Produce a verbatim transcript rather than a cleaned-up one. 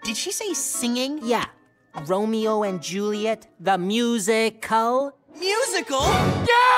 Did she say singing? Yeah. Romeo and Juliet, the musical. Musical? Yeah!